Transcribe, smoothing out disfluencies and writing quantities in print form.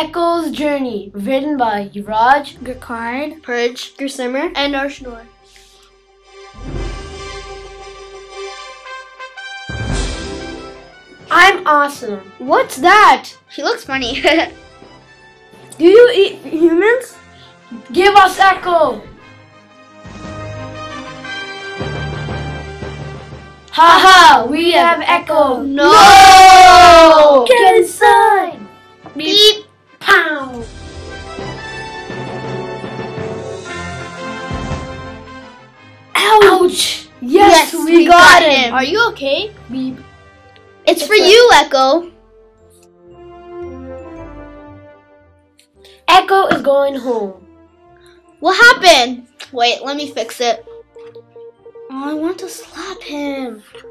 Echo's Journey, written by Raj, Gurkard, Purge, Gursimmer, and Arshnor. I'm awesome. What's that? He looks funny. Do you eat humans? Give us Echo. Haha, we have Echo. No! Get inside. Beep. Pow. Ouch. Yes, we got him. Are you okay? Beep. It's for you, Echo. Echo is going home. What happened? Wait, let me fix it. Oh, I want to slap him.